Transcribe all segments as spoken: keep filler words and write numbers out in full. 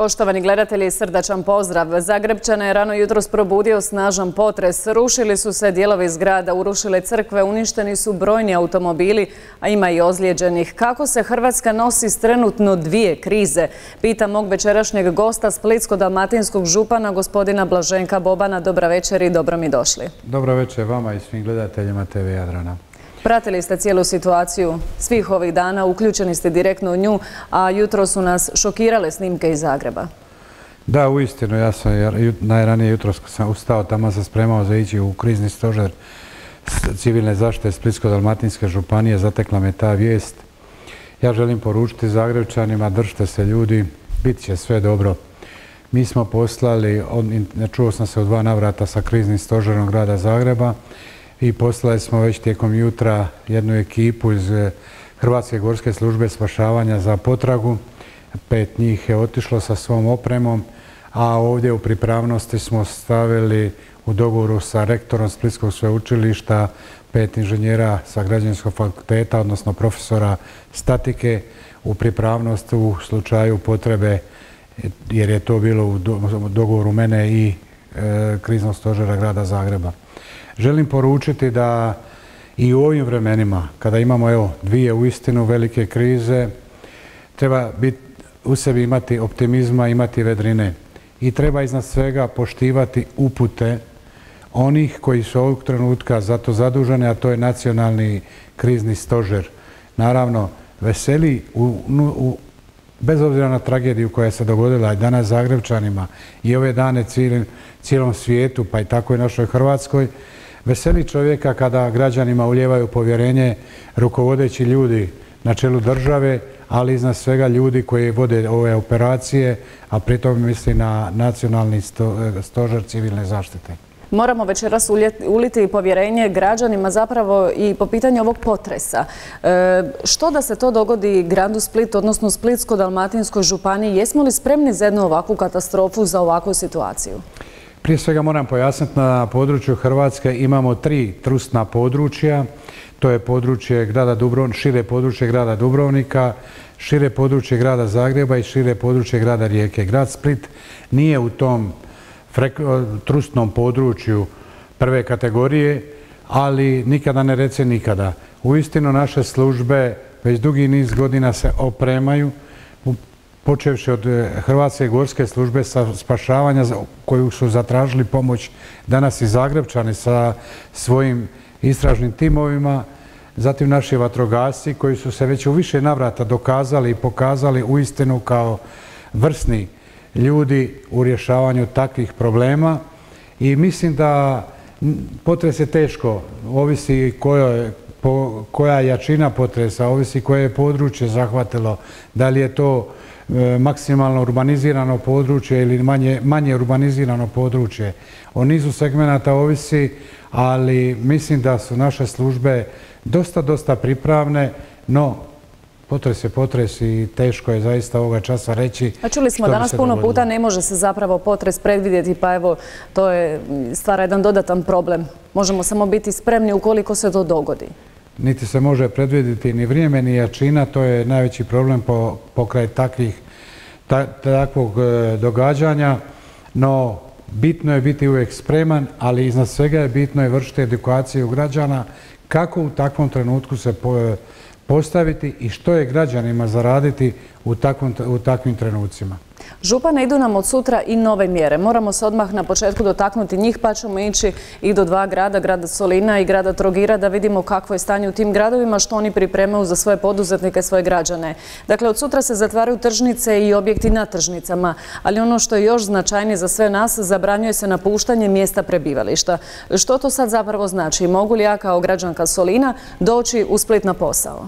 Poštovani gledatelji, srdačan pozdrav. Zagrebčane je rano jutros probudio snažan potres. Rušili su se dijelovi zgrada, urušile crkve, uništeni su brojni automobili, a ima i ozlijeđenih. Kako se Hrvatska nosi s trenutno dvije krize? Pita mog večerašnjeg gosta, splitsko-dalmatinskog župana, gospodina Blaženka Bobana. Dobra večer i dobro mi došli. Dobro večer vama i svim gledateljima te ve Jadrana. Pratili ste cijelu situaciju svih ovih dana, uključeni ste direktno u nju, a jutro su nas šokirale snimke iz Zagreba. Da, uistinu, ja sam najranije jutros kad sam ustao, tamo sam spremao za ići u krizni stožer civilne zaštite Splitsko-dalmatinske županije, zatekla me ta vijest. Ja želim poručiti Zagrebčanima, držite se ljudi, bit će sve dobro. Mi smo poslali, čuo sam se u dva navrata sa kriznim stožerom grada Zagreba, i poslali smo već tijekom jutra jednu ekipu iz Hrvatske gorske službe spašavanja za potragu. Pet njih je otišlo sa svom opremom, a ovdje u pripravnosti smo stavili u dogovoru sa rektorom Splitskog sveučilišta pet inženjera sa građevinskog fakulteta, odnosno profesora statike, u pripravnost u slučaju potrebe, jer je to bilo u dogovoru mene i kriznog stožera grada Zagreba. Želim poručiti da i u ovim vremenima, kada imamo evo dvije uistinu velike krize, treba biti u sebi imati optimizma, imati vedrine i treba iznad svega poštivati upute onih koji su ovog trenutka za to zaduženi, a to je Nacionalni krizni stožer. Naravno, veseli, u, u, bez obzira na tragediju koja se dogodila i danas Zagrebčanima i ove dane cijelim, cijelom svijetu, pa i tako i našoj Hrvatskoj, veseli čovjeka kada građanima ulijevaju povjerenje rukovodeći ljudi na čelu države, ali iznad svega ljudi koji vode ove operacije, a pritom misli na Nacionalni stožer civilne zaštite. Moramo večeras uliti povjerenje građanima zapravo i po pitanju ovog potresa. E, što da se to dogodi gradu Splitu, odnosno Splitsko-dalmatinskoj županiji? Jesmo li spremni za jednu ovakvu katastrofu, za ovakvu situaciju? Prije svega moram pojasniti, na području Hrvatske imamo tri trusna područja. To je područje grada Dubrovnika, šire područje grada Dubrovnika, šire područje grada Zagreba i šire područje grada Rijeke. Grad Split nije u tom trusnom području prve kategorije, ali nikada ne rece nikada. Uistinu naše službe već dugi niz godina se opremaju, počevši od Hrvatske gorske službe spašavanja koju su zatražili pomoć danas i Zagrebčani sa svojim istražnim timovima, zatim naši vatrogasci koji su se već u više navrata dokazali i pokazali uistinu kao vrsni ljudi u rješavanju takvih problema. I mislim da potres je teško, ovisi kojoj, po, koja je jačina potresa, ovisi koje je područje zahvatilo, da li je to e, maksimalno urbanizirano područje ili manje, manje urbanizirano područje. O nizu segmenata ovisi, ali mislim da su naše službe dosta, dosta pripravne, no potres je potres i teško je zaista ovoga časa reći. A čuli smo danas puno puta, ne može se zapravo potres predvidjeti, pa evo, to je stvara jedan dodatan problem. Možemo samo biti spremni ukoliko se to dogodi. Niti se može predvidjeti ni vrijeme, ni jačina, to je najveći problem po, pokraj takvih, ta, takvog e, događanja, no bitno je biti uvijek spreman, ali iznad svega je bitno je vršiti edukaciju građana kako u takvom trenutku se po, postaviti i što je građanima zaraditi u, takvom, u takvim trenucima. Župane, idu nam od sutra i nove mjere. Moramo se odmah na početku dotaknuti njih, pa ćemo ići i do dva grada, grada Solina i grada Trogira, da vidimo kakvo je stanje u tim gradovima, što oni pripremaju za svoje poduzetnike, svoje građane. Dakle, od sutra se zatvaraju tržnice i objekti na tržnicama, ali ono što je još značajnije za sve nas, zabranjuje se napuštanje mjesta prebivališta. Što to sad zapravo znači? Mogu li ja kao građanka Solina doći u Split na posao?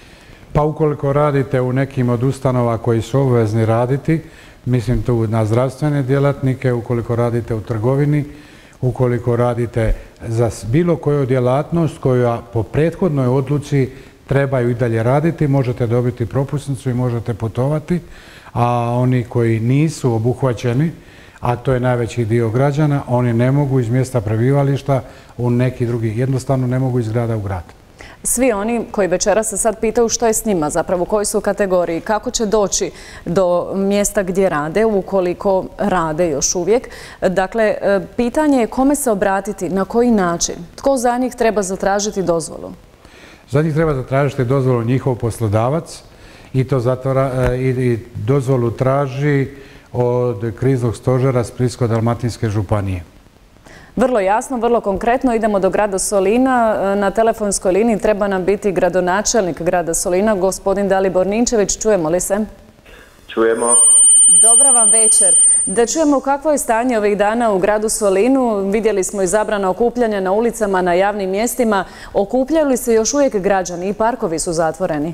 Pa ukoliko radite u nekim od ustanova koji su obvezni raditi, mislim tu na zdravstvene djelatnike, ukoliko radite u trgovini, ukoliko radite za bilo koju djelatnost koja po prethodnoj odluci trebaju i dalje raditi, možete dobiti propusnicu i možete putovati, a oni koji nisu obuhvaćeni, a to je najveći dio građana, oni ne mogu iz mjesta prebivališta u neki drugi, jednostavno ne mogu iz grada u grad. Svi oni koji večeras se sad pitaju što je s njima, zapravo koji su u kategoriji, kako će doći do mjesta gdje rade, ukoliko rade još uvijek. Dakle, pitanje je kome se obratiti, na koji način, tko za njih treba zatražiti dozvolu? Za njih treba zatražiti dozvolu njihov poslodavac i to zatvora, i, i dozvolu traži od kriznog stožera Splitsko-dalmatinske županije. Vrlo jasno, vrlo konkretno. Idemo do grada Solina. Na telefonskoj liniji treba nam biti gradonačelnik grada Solina, gospodin Dalibor Ninčević. Čujemo li se? Čujemo. Dobra vam večer. Da čujemo kakvo je stanje ovih dana u gradu Solinu. Vidjeli smo i zabrana okupljanja na ulicama, na javnim mjestima. Okupljaju li se još uvijek građani i parkovi su zatvoreni?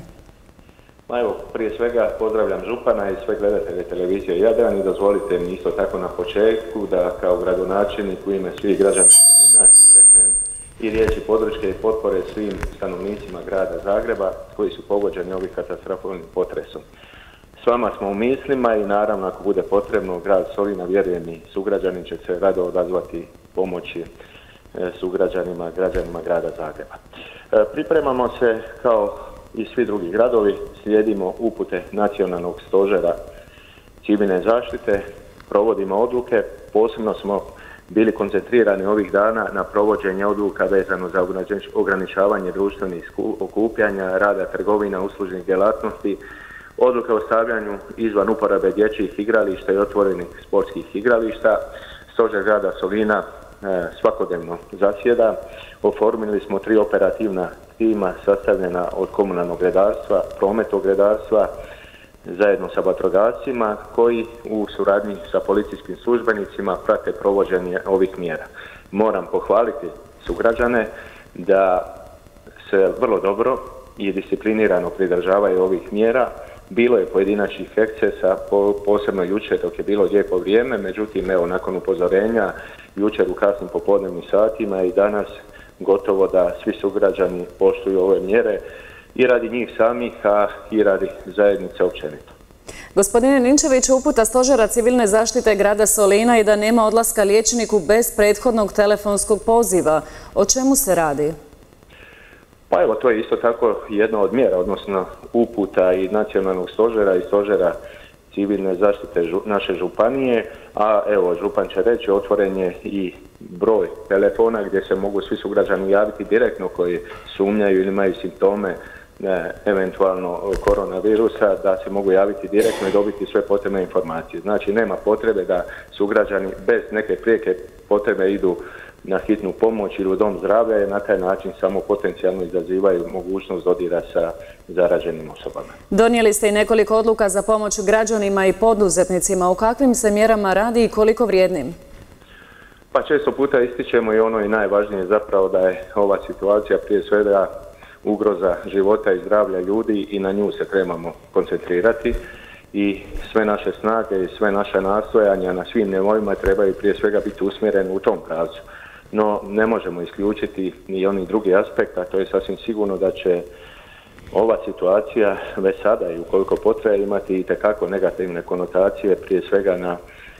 Ma evo, prije svega pozdravljam župana i sve gledatelje televizije Jadran i dozvolite mi isto tako na početku da kao gradonačelnik u ime svih građana Solina izreknem i riječi podrške i potpore svim stanovnicima grada Zagreba koji su pogođeni ovim katastrofalnim potresom. S vama smo u mislima i naravno ako bude potrebno grad Solina, vjerujem i sugrađani će se rado odazvati pomoći sugrađanima, građanima grada Zagreba. Pripremamo se kao i svi drugi gradovi, slijedimo upute Nacionalnog stožera civilne zaštite, provodimo odluke, posebno smo bili koncentrirani ovih dana na provođenje odluka vezano za ograničavanje društvenih okupljanja, rada trgovina, uslužnih djelatnosti, odluke o stavljanju izvan uporabe dječjih igrališta i otvorenih sportskih igrališta. Stožer grada Solina e, svakodnevno zasjeda. Oformili smo tri operativna tima sastavljena od komunalnog redarstva, prometnog redarstva, zajedno sa vatrogascima koji u suradnji sa policijskim službenicima prate provođenje ovih mjera. Moram pohvaliti sugrađane da se vrlo dobro i disciplinirano pridržavaju ovih mjera. Bilo je pojedinačnih ekscesa, posebno jučer dok je bilo lijepo vrijeme, međutim evo nakon upozorenja jučer u kasnim popodnevnim satima i danas gotovo da svi sugrađani poštuju ove mjere i radi njih samih, a i radi zajednice općenito. Gospodine Ninčević, uputa Stožera civilne zaštite grada Solina je da nema odlaska liječniku bez prethodnog telefonskog poziva. O čemu se radi? Pa evo, to je isto tako jedna od mjera, odnosno uputa i Nacionalnog stožera i Stožera civilne zaštite naše županije, a evo, župan će reći, otvoren je i broj telefona gdje se mogu svi sugrađani javiti direktno koji sumnjaju ili imaju simptome ne, eventualno koronavirusa, da se mogu javiti direktno i dobiti sve potrebne informacije. Znači, nema potrebe da sugrađani bez neke prijeke potrebe idu na hitnu pomoć ili u dom zdravlja, jer na taj način samo potencijalno izazivaju mogućnost dodira sa zaraženim osobama. Donijeli ste i nekoliko odluka za pomoć građanima i poduzetnicima. O kakvim se mjerama radi i koliko vrijednim? Pa često puta ističemo i ono i najvažnije zapravo da je ova situacija prije svega ugroza života i zdravlja ljudi i na nju se trebamo koncentrirati i sve naše snage i sve naše nastojanja na svim nivoima trebaju prije svega biti usmjereni u tom pravcu. No ne možemo isključiti ni oni drugi aspekt, a to je sasvim sigurno da će ova situacija već sada i ukoliko potraje imati itekako negativne konotacije prije svega na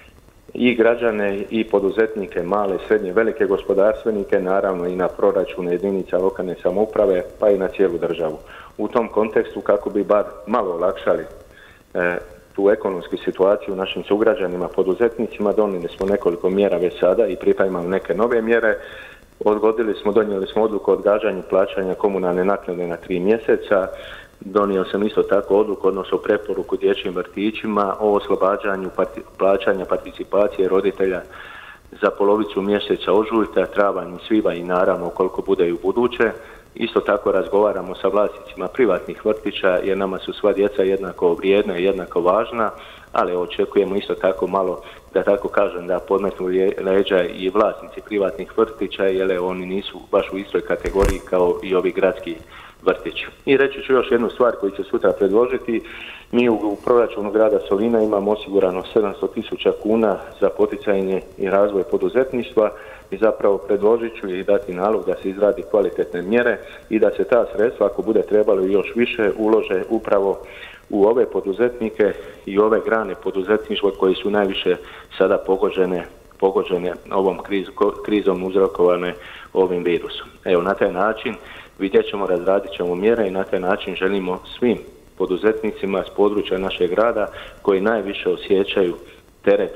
i građane i poduzetnike, male, srednje, velike gospodarstvenike, naravno i na proračune jedinica lokalne samouprave, pa i na cijelu državu. U tom kontekstu, kako bi bar malo olakšali e, tu ekonomsku situaciju našim sugrađanima, poduzetnicima, donijeli smo nekoliko mjera već sada i pripremamo neke nove mjere. Odgodili smo, donijeli smo odluku o odgađanju plaćanja komunalne naknade na tri mjeseca. Donio sam isto tako odluku, odnosno preporuku dječjim vrtićima o oslobađanju parti, plaćanja participacije roditelja za polovicu mjeseca ožujka, travanj, svibanj i naravno ukoliko bude i u buduće. Isto tako razgovaramo sa vlasnicima privatnih vrtića jer nama su sva djeca jednako vrijedna i jednako važna, ali očekujemo isto tako malo, da tako kažem, da podmetnu leđa i vlasnici privatnih vrtića jer oni nisu baš u istoj kategoriji kao i ovi gradski vrtići. I reći ću još jednu stvar koju ću sutra predložiti. Mi u, u proračunu grada Solina imamo osigurano sedamsto tisuća kuna za poticanje i razvoj poduzetništva i zapravo predložit ću i dati nalog da se izradi kvalitetne mjere i da se ta sredstva, ako bude trebalo još više, ulože upravo u ove poduzetnike i ove grane poduzetništva koji su najviše sada pogođene pogođene ovom kriz, krizom uzrokovane ovim virusom. Evo, na taj način vidjet ćemo, razradit ćemo mjere i na taj način želimo svim poduzetnicima s područja našeg grada koji najviše osjećaju teret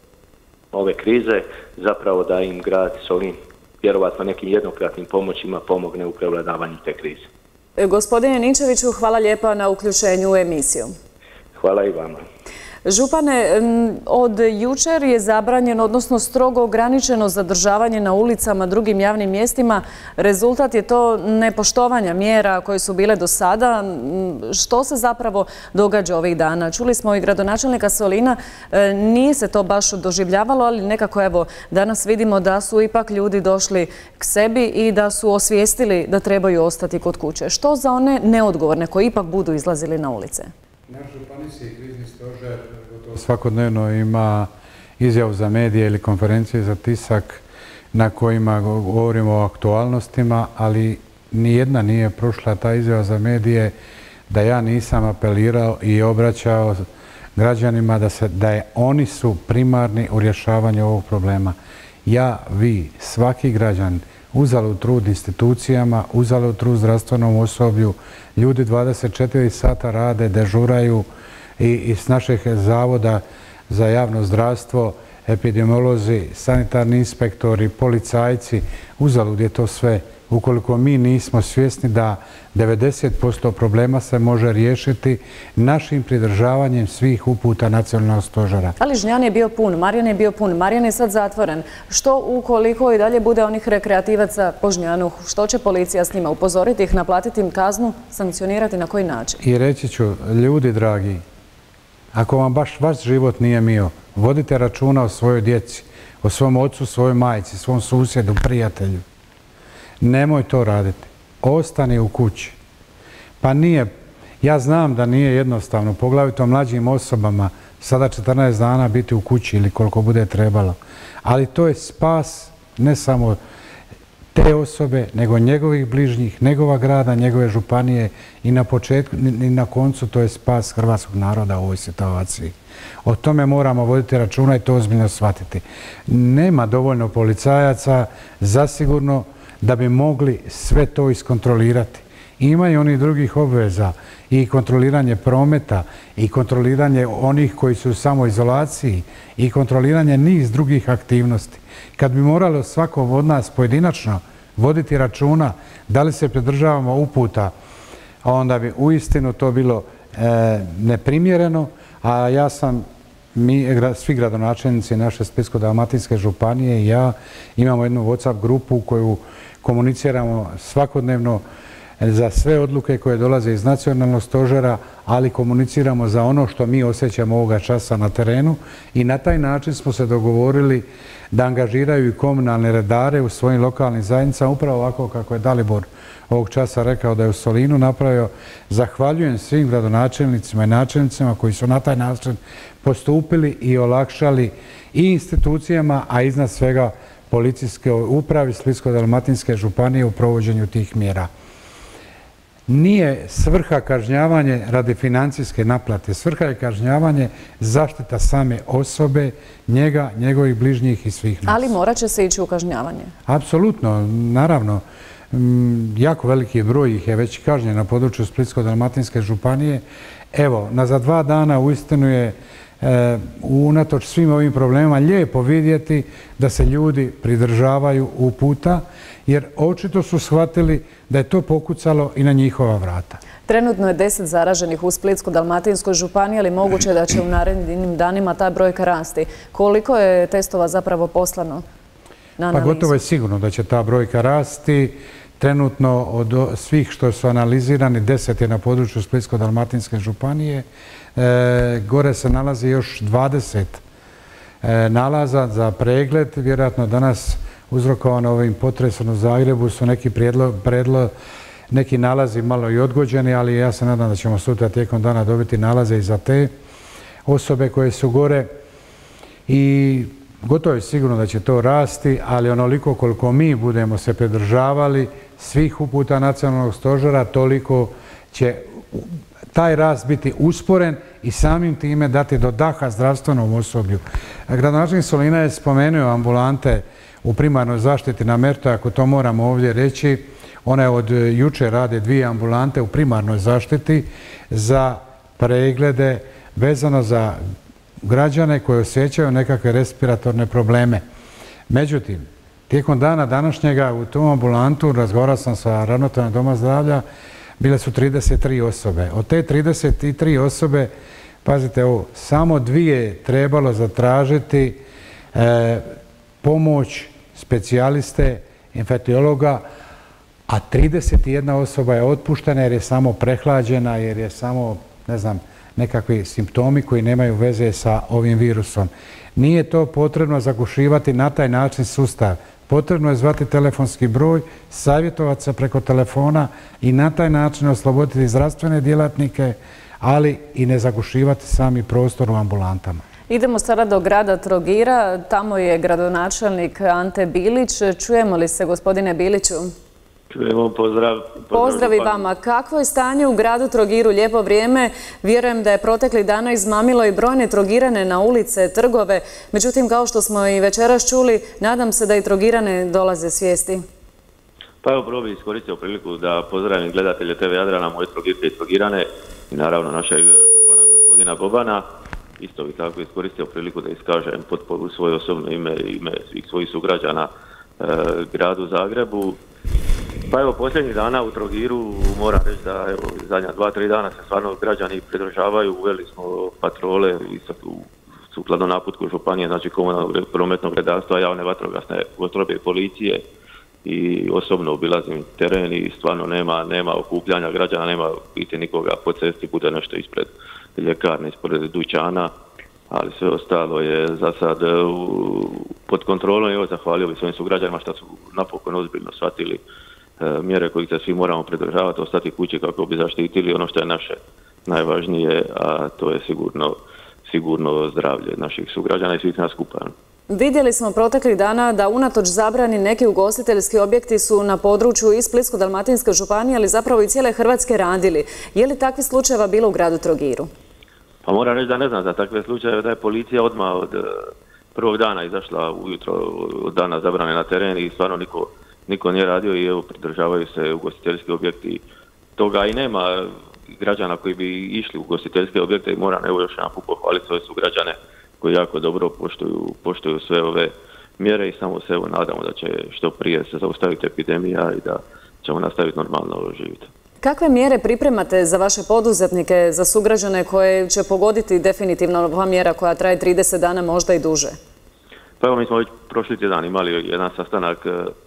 ove krize, zapravo da im grad Solin vjerovatno nekim jednokratnim pomoćima pomogne u prevladavanju te krize. Gospodine Ninčeviću, hvala lijepa na uključenju u emisiju. Hvala i vama. Župane, od jučer je zabranjeno, odnosno strogo ograničeno zadržavanje na ulicama, drugim javnim mjestima. Rezultat je to nepoštovanja mjera koje su bile do sada. Što se zapravo događa ovih dana? Čuli smo i gradonačelnika Solina, nije se to baš doživljavalo, ali nekako evo danas vidimo da su ipak ljudi došli k sebi i da su osvijestili da trebaju ostati kod kuće. Što za one neodgovorne koji ipak budu izlazili na ulice? Naš županijski krizni stožer svakodnevno ima izjavu za medije ili konferencije za tisak na kojima govorimo o aktualnostima, ali nijedna nije prošla ta izjava za medije da ja nisam apelirao i obraćao građanima da, se, da je, oni su primarni u rješavanju ovog problema. Ja, vi, svaki građan, uzalud trud institucijama, uzalud trud zdravstvenom osoblju, ljudi dvadeset četiri sata rade, dežuraju i iz naših zavoda za javno zdravstvo, epidemiolozi, sanitarni inspektori, policajci, uzalud je to sve. Ukoliko mi nismo svjesni da devedeset posto problema se može riješiti našim pridržavanjem svih uputa nacionalnog stožera. Ali Žnjan je bio pun, Marjan je bio pun, Marjan je sad zatvoren. Što ukoliko i dalje bude onih rekreativaca po Žnjanu? Što će policija s njima? Upozoriti ih, naplatiti im kaznu, sankcionirati na koji način? I reći ću, ljudi dragi, ako vam baš vaš život nije mio, vodite računa o svojoj djeci, o svom ocu, svojoj majci, svom susjedu, prijatelju. Nemoj to raditi. Ostani u kući. Pa nije, ja znam da nije jednostavno, poglavito mlađim osobama, sada četrnaest dana biti u kući ili koliko bude trebalo. Ali to je spas ne samo te osobe, nego njegovih bližnjih, njegova grada, njegove županije i na početku i na koncu to je spas hrvatskog naroda u ovoj situaciji. O tome moramo voditi računa i to ozbiljno shvatiti. Nema dovoljno policajaca, zasigurno, da bi mogli sve to iskontrolirati. Imaju oni drugih obveza i kontroliranje prometa i kontroliranje onih koji su u samoizolaciji i kontroliranje niz drugih aktivnosti. Kad bi moralo svako od nas pojedinačno voditi računa da li se pridržavamo uputa, onda bi uistinu to bilo e, neprimjereno, a ja sam mi, svi gradonačelnici naše Splitsko-dalmatinske županije i ja imamo jednu WhatsApp grupu u koju komuniciramo svakodnevno za sve odluke koje dolaze iz nacionalnog stožera, ali komuniciramo za ono što mi osjećamo ovoga časa na terenu i na taj način smo se dogovorili da angažiraju i komunalne redare u svojim lokalnim zajednicama, upravo ovako kako je Dalibor ovog časa rekao da je u Solinu napravio. Zahvaljujem svim gradonačelnicima i načelnicima koji su na taj način postupili i olakšali i institucijama, a iznad svega policijske upravi Splitsko-dalmatinske županije u provođenju tih mjera. Nije svrha kažnjavanje radi financijske naplate. Svrha je kažnjavanje zaštita same osobe, njega, njegovih bližnjih i svih nas. Ali morat će se ići u kažnjavanje? Apsolutno, naravno. Jako veliki broj ih je već kažnjen na području Splitsko-dalmatinske županije. Evo, na za dva dana uistinu je E, unatoč svim ovim problemima lijepo vidjeti da se ljudi pridržavaju uputa, jer očito su shvatili da je to pokucalo i na njihova vrata. Trenutno je deset zaraženih u Splitsko-dalmatinskoj županiji, ali moguće da će u narednim danima ta brojka rasti. Koliko je testova zapravo poslano na analizu? Pa gotovo je sigurno da će ta brojka rasti. Trenutno od svih što su analizirani, deset je na području Splitsko-dalmatinske županije. E, gore se nalazi još dvadeset e, nalaza za pregled. Vjerojatno danas uzrokovano ovim potresom u Zagrebu su neki prijedlo, predlo, neki nalazi malo i odgođeni, ali ja se nadam da ćemo sutra tijekom dana dobiti nalaze i za te osobe koje su gore. I gotovo je sigurno da će to rasti, ali onoliko koliko mi budemo se pridržavali svih uputa nacionalnog stožera, toliko će taj rast biti usporen i samim time dati do daha zdravstvenom osoblju. Gradonačelnik Solina je spomenuo ambulante u primarnoj zaštiti na Mertu, ako to moramo ovdje reći. One od juče rade dvije ambulante u primarnoj zaštiti za preglede vezano za građane koji osjećaju nekakve respiratorne probleme. Međutim, tijekom dana današnjega u tom ambulantu razgovarao sam sa ravnateljem Doma zdravlja, bile su trideset tri osobe. Od te trideset tri osobe, pazite ovo, samo dvije trebalo zatražiti e, pomoć specijaliste, infektiologa, a trideset jedna osoba je otpuštena jer je samo prehlađena, jer je samo, ne znam, nekakvi simptomi koji nemaju veze sa ovim virusom. Nije to potrebno zagušivati na taj način sustav. Potrebno je zvati telefonski broj, savjetovati se preko telefona i na taj način osloboditi zdravstvene djelatnike, ali i ne zagušivati sami prostor u ambulantama. Idemo sada do grada Trogira. Tamo je gradonačelnik Ante Bilić. Čujemo li se, gospodine Biliću? Čujemo, pozdrav. Pozdrav i vama. Kakvo je stanje u gradu Trogiru? Lijepo vrijeme. Vjerujem da je protekli dana izmamilo i brojne Trogirane na ulice, trgove. Međutim, kao što smo i večeras čuli, nadam se da i Trogirane dolaze svijesti. Pa evo, prvo bih iskoristio priliku da pozdravim gledatelje te ve Jadrana, moje Trogirke i Trogirane i naravno našeg župana gospodina Bobana. Isto bih tako iskoristio priliku da iskažem potporu svoje osobno ime i ime svih svojih sugrađana e, gradu Zagrebu. Pa evo, posljednjih dana u Trogiru moram reći da evo, zadnja dva, tri dana se stvarno građani pridržavaju. Uveli smo patrole i sukladno naputku županije, znači komunalnog prometnog redarstva, javne vatrogasne postrojbe i policije, i osobno obilazim teren i stvarno nema, nema okupljanja građana, nema biti nikoga po cesti, bude nešto ispred ljekarne, ispred dućana, ali sve ostalo je za sad pod kontrolom. I evo, zahvalio bih svojim sugrađanima što su napokon ozbiljno shvatili e, mjere kojih se svi moramo pridržavati, ostati kući kako bi zaštitili ono što je naše najvažnije, a to je sigurno, sigurno zdravlje naših sugrađana i svih nas skupa. Vidjeli smo proteklih dana da unatoč zabrani neki ugostiteljski objekti su na području i Splitsko-dalmatinske županije, ali zapravo i cijele Hrvatske radili. Je li takvih slučajeva bilo u gradu Trogiru? Pa moram reći da ne znam za takve slučajeve, da je policija odmah od prvog dana izašla ujutro od dana zabrane na teren i stvarno niko, niko nije radio i evo, pridržavaju se ugostiteljski objekti. Toga i nema građana koji bi išli u ugostiteljske objekte i moram evo još jedan put pohvaliti svoje sugrađane koji jako dobro poštuju, poštuju sve ove mjere i samo se evo nadamo da će što prije se zaustaviti epidemija i da ćemo nastaviti normalno živjeti. Kakve mjere pripremate za vaše poduzetnike, za sugrađane koje će pogoditi definitivno ova mjera koja traje trideset dana, možda i duže? Pa evo, mi smo već prošli tjedan imali jedan sastanak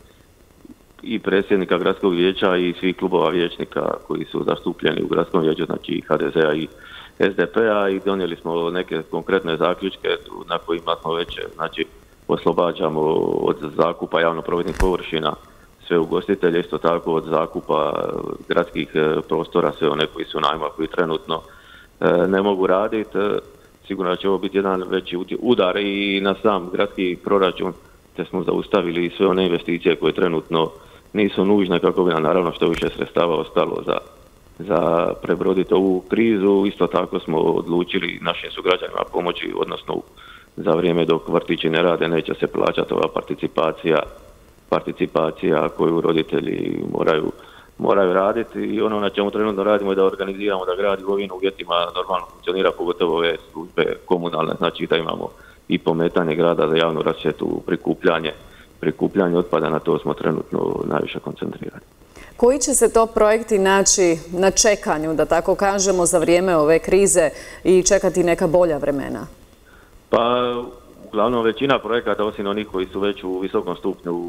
i predsjednika gradskog vijeća i svih klubova vijećnika koji su zastupljeni u gradskom vijeću, znači ha de zea i es de pe-a, i donijeli smo neke konkretne zaključke na kojima smo već, znači, oslobađamo od zakupa javno-prometnih površina sve ugostitelje, isto tako od zakupa gradskih prostora, sve one koji su najma, koji trenutno ne mogu raditi. Sigurno da će ovo biti jedan veći udar i na sam gradski proračun, te smo zaustavili sve one investicije koje trenutno nisu nužne kako bi nam naravno što više sredstava ostalo za, za prebroditi ovu krizu. Isto tako smo odlučili našim sugrađanima pomoći, odnosno za vrijeme dok vrtići ne rade neće se plaćati ova participacija participacija koju roditelji moraju, moraju raditi, i ono na čemu trenutno radimo je da organiziramo da grad u ovim uvjetima normalno funkcionira, pogotovo ove službe komunalne, znači da imamo i pometanje grada za javnu rasvjetu, prikupljanje, prikupljanje otpada, na to smo trenutno najviše koncentrirani. Koji će se to projekti naći na čekanju, da tako kažemo, za vrijeme ove krize i čekati neka bolja vremena? Pa, uglavnom većina projekata, osim onih koji su već u visokom stupnju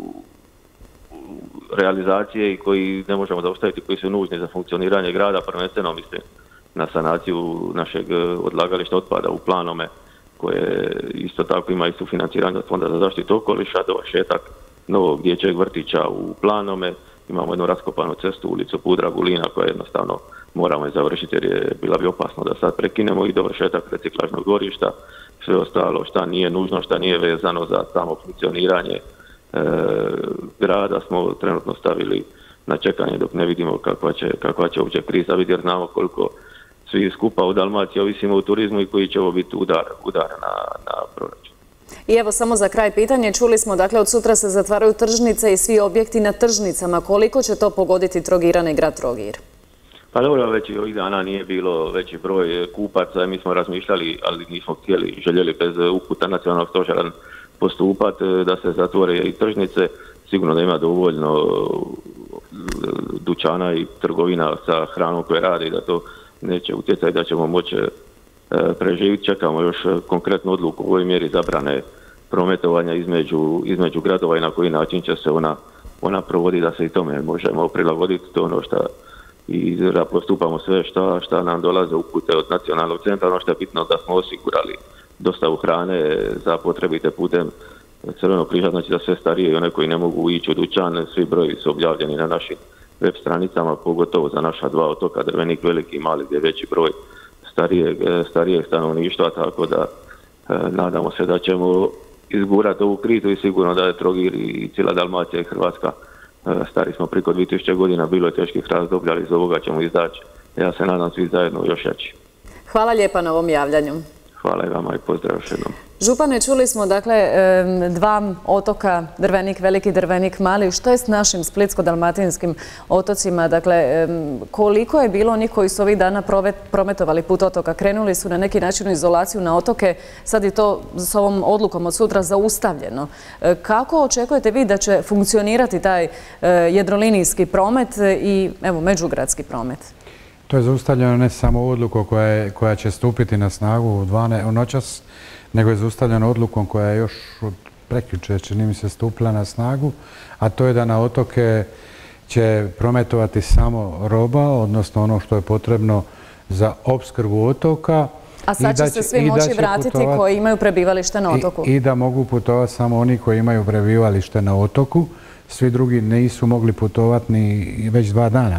realizacije i koji ne možemo zaustaviti, koji su nužni za funkcioniranje grada, prvenstveno mislim na sanaciju našeg odlagališta otpada u Planome, koje isto tako ima i sufinanciranje od Fonda za zaštitu okoliša, dovršetak novog dječjeg vrtića u Planome. Imamo jednu raskopanu cestu, ulicu Pudra Gulina, koja jednostavno moramo je završiti jer je bila bi opasno da sad prekinemo, i dovršetak reciklažnog dvorišta. Sve ostalo šta nije nužno, šta nije vezano za samo funkcioniranje e, grada smo trenutno stavili na čekanje dok ne vidimo kakva će, kakva će uopće kriza biti, jer znamo koliko svi skupa u Dalmaciji ovisimo u turizmu i koji će ovo biti udar, udar na, na proračun. I evo samo za kraj pitanje, čuli smo dakle od sutra se zatvaraju tržnice i svi objekti na tržnicama. Koliko će to pogoditi Trogirane i grad Trogir? Pa dobro, već i ovih dana nije bilo veći broj kupaca, mi smo razmišljali, ali nismo htjeli, željeli bez uputa nacionalnog stožera postupati, da se zatvore i tržnice. Sigurno da ima dovoljno dućana i trgovina sa hranom koje radi, da to neće utjecati, da ćemo moći preživiti. Čekamo još konkretnu odluku u ovoj mjeri zabrane prometovanja između, između gradova i na koji način će se ona, ona provodi, da se i tome možemo prilagoditi. To ono što i da postupamo sve šta, šta nam dolaze upute od nacionalnog centra. Ono što je bitno da smo osigurali dostavu hrane za potrebite putem Crvenog križa, znači da sve starije i one koji ne mogu ići u dućan, svi brojevi su objavljeni na našim web stranicama, pogotovo za naša dva otoka, Drvenik veliki i Mali, gdje je veći broj starijeg, starijeg stanovništva, tako da e, nadamo se da ćemo izgurati ovu krizu i sigurno da je Trogir i cijela Dalmacija i Hrvatska, e, stari smo preko dvije tisuće godina, bilo je teških razdoblja, ali iz ovoga ćemo izaći. Ja se nadam svi zajedno još jači. Hvala lijepa na ovom javljanju. Hvala i vama i pozdrav još jednom. Župane, čuli smo dakle dva otoka, Drvenik veliki, Drvenik mali. Što je s našim splitsko-dalmatinskim otocima? Dakle, koliko je bilo onih koji su ovih dana prometovali put otoka? Krenuli su na neki način u izolaciju na otoke. Sad je to s ovom odlukom od sutra zaustavljeno. Kako očekujete vi da će funkcionirati taj jednolinijski promet i evo međugradski promet? To je zaustavljeno ne samo odlukom koja, je, koja će stupiti na snagu u, dvanaest, u noćas, nego je zaustavljeno odlukom koja je još od prekjuče, čini mi se, stupila na snagu, a to je da na otoke će prometovati samo roba, odnosno ono što je potrebno za opskrbu otoka. A sad će se svi moći vratiti koji imaju prebivalište na otoku. I, I da mogu putovati samo oni koji imaju prebivalište na otoku. Svi drugi nisu mogli putovati ni već dva dana.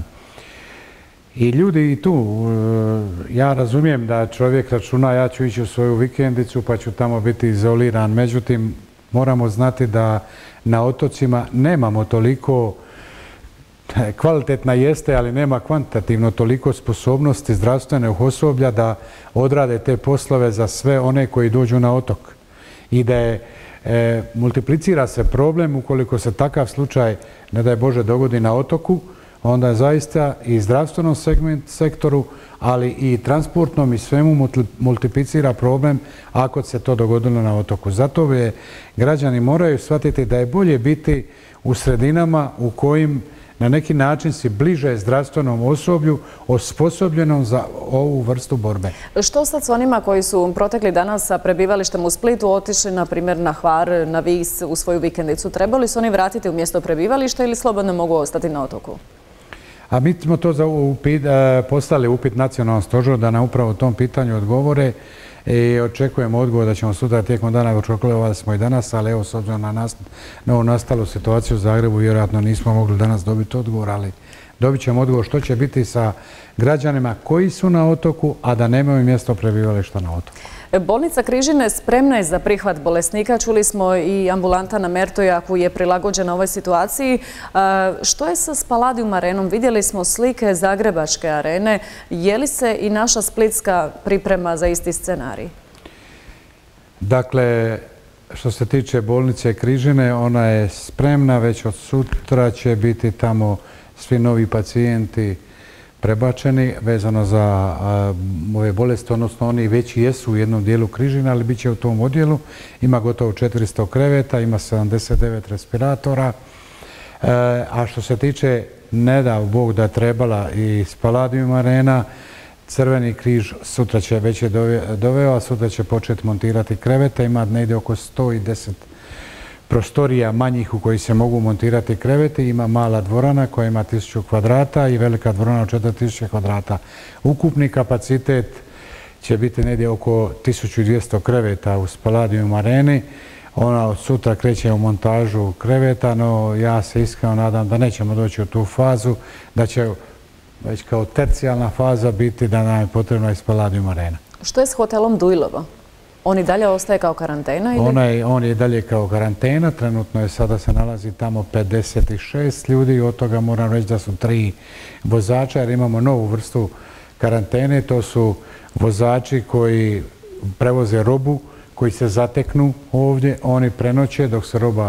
I ljudi i tu, ja razumijem da čovjek računa ja ću ići u svoju vikendicu pa ću tamo biti izoliran. Međutim, moramo znati da na otocima nemamo toliko, kvalitetna jeste, ali nema kvantitativno toliko sposobnosti zdravstvenog osoblja da odrade te poslove za sve one koji dođu na otok. I da je, e, multiplicira se problem ukoliko se takav slučaj, ne daj Bože, dogodi na otoku, onda je zaista i zdravstvenom segment, sektoru, ali i transportnom i svemu multiplicira problem ako se to dogodilo na otoku. Zato je građani moraju shvatiti da je bolje biti u sredinama u kojim na neki način si bliže zdravstvenom osoblju osposobljenom za ovu vrstu borbe. Što sad s onima koji su protekli danas sa prebivalištem u Splitu otišli, na primjer, na Hvar, na Vis, u svoju vikendicu? Trebali su oni vratiti u mjesto prebivališta ili slobodno mogu ostati na otoku? A mi smo to za upit, poslali upit nacionalnom stožeru da nam upravo o tom pitanju odgovore i očekujemo odgovor da ćemo sutra tijekom dana, očekujemo smo i danas, ali evo s obzirom na nas, novo nastalu situaciju u Zagrebu vjerojatno nismo mogli danas dobiti odgovor, ali dobit ćemo odgovor što će biti sa građanima koji su na otoku, a da nemaju mjesto prebivališta na otoku. Bolnica Križine spremna je za prihvat bolesnika. Čuli smo i ambulanta na Mertojaku je prilagođena ovoj situaciji. Što je sa Spaladium arenom? Vidjeli smo slike Zagrebačke arene. Je li se i naša splitska priprema za isti scenarij? Dakle, što se tiče bolnice Križine, ona je spremna. Već od sutra će biti tamo svi novi pacijenti prebačeni vezano za a, ove bolesti, odnosno oni već jesu u jednom dijelu Križine, ali bit će u tom odjelu. Ima gotovo četiristo kreveta, ima sedamdeset devet respiratora. E, a što se tiče, ne dao Bog da trebala i Spaladium arena, Crveni križ sutra će već je doveo, a sutra će početi montirati krevete. Ima negdje oko sto deset prostorija manjih u koji se mogu montirati kreveti. Ima mala dvorana koja ima tisuću kvadrata i velika dvorana od četiri tisuće kvadrata. Ukupni kapacitet će biti negdje oko tisuću dvjesto kreveta u Spaladium areni. Ona od sutra kreće u montažu kreveta, no ja se iskreno nadam da nećemo doći u tu fazu, da će već kao tercijalna faza biti da nam je potrebna i Spaladium arena. Što je s hotelom Dujlovo? On i dalje ostaje kao karantena? Ili? Ona je, on je dalje kao karantena. Trenutno je sada se nalazi tamo pedeset šest ljudi. Od toga moram reći da su tri vozača jer imamo novu vrstu karantene. To su vozači koji prevoze robu koji se zateknu ovdje, oni prenoće dok se roba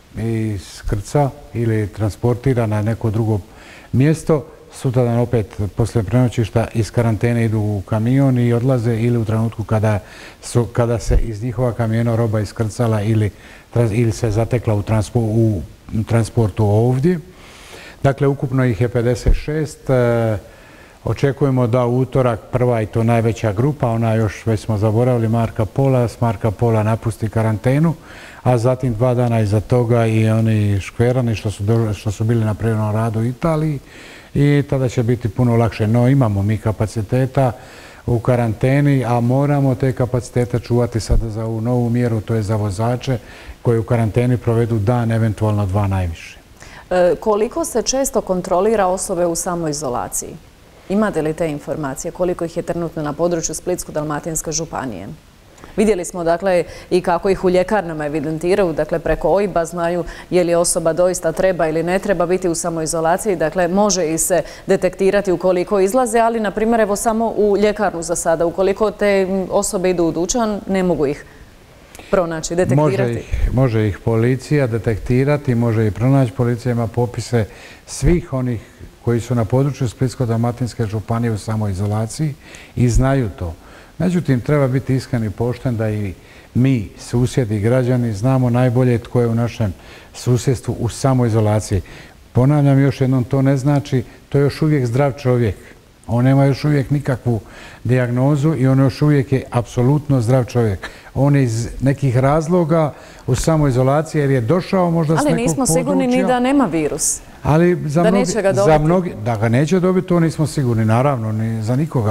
iskrca ili transportira na neko drugo mjesto. Sutradan opet poslije prenoćišta iz karantene idu u kamion i odlaze ili u trenutku kada, su, kada se iz njihova kamiona roba iskrcala ili, ili se zatekla u, transpo, u transportu ovdje. Dakle, ukupno ih je pedeset šest. E, očekujemo da u utorak prva i to najveća grupa, ona još već smo zaboravili Marka Pola, s Marka Pola napusti karantenu, a zatim dva dana iza toga i oni škverani što su, što su bili na privremenom radu u Italiji i tada će biti puno lakše. No, imamo mi kapaciteta u karanteni, a moramo te kapacitete čuvati sada za ovu novu mjeru, to je za vozače koji u karanteni provedu dan, eventualno dva najviše. E, koliko se često kontrolira osobe u samoizolaciji? Imate li te informacije? Koliko ih je trenutno na području Splitsko-dalmatinske županije? Vidjeli smo dakle i kako ih u ljekarnama evidentiraju, dakle preko O I B-a znaju je li osoba doista treba ili ne treba biti u samoizolaciji, dakle može i se detektirati ukoliko izlaze, ali na primjer evo samo u ljekarnu za sada, ukoliko te osobe idu u dućan, ne mogu ih pronaći, detektirati. Može ih, može ih policija detektirati, može ih pronaći. Policija ima popise svih onih koji su na području Splitsko-dalmatinske županije u samoizolaciji i znaju to. Međutim, treba biti iskren i pošten da i mi, susjedi i građani, znamo najbolje tko je u našem susjedstvu u samoizolaciji. Ponavljam još jednom, to ne znači, to je još uvijek zdrav čovjek. On nema još uvijek nikakvu dijagnozu i on još uvijek je apsolutno zdrav čovjek. On je iz nekih razloga u samoizolaciji jer je došao možda s nekog područja. Ali nismo sigurni ni da nema virus. Ali za da mnogi, neće ga dobiti. Za mnogi, da ga neće dobiti, to nismo sigurni, naravno, ni za nikoga.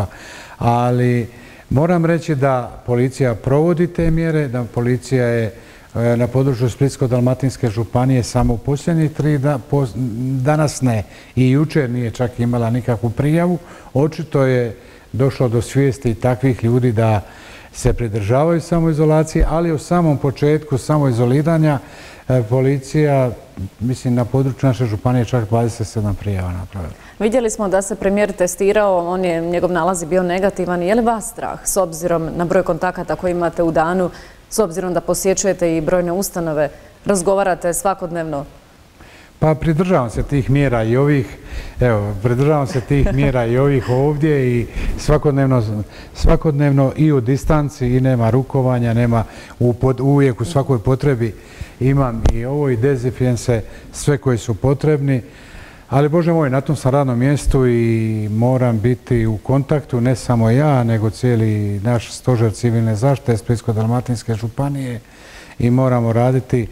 Ali moram reći da policija provodi te mjere, da policija je na području Splitsko-dalmatinske županije samo u posljednjih tri dana, danas ne, i jučer nije čak imala nikakvu prijavu. Očito je došlo do svijesti takvih ljudi da se pridržavaju samoizolacije, ali u samom početku samoizoliranja policija, mislim, na području naše županije čak dvadeset sedam prijava napravila. Vidjeli smo da se premijer testirao, on je, njegov nalaz je bio negativan. Je li vas strah s obzirom na broj kontakata koje imate u danu, s obzirom da posjećujete i brojne ustanove, razgovarate svakodnevno? Pa pridržavam se tih mjera i ovih, evo, pridržavam se tih mjera i ovih ovdje i svakodnevno, svakodnevno i u distanci i nema rukovanja, nema u pod, uvijek u svakoj potrebi imam i ovo i dezinfijense, sve koji su potrebni. Ali, Bože moj, na tom sam radnom mjestu i moram biti u kontaktu, ne samo ja, nego cijeli naš stožer civilne zaštite Splitsko-dalmatinske županije i moramo raditi.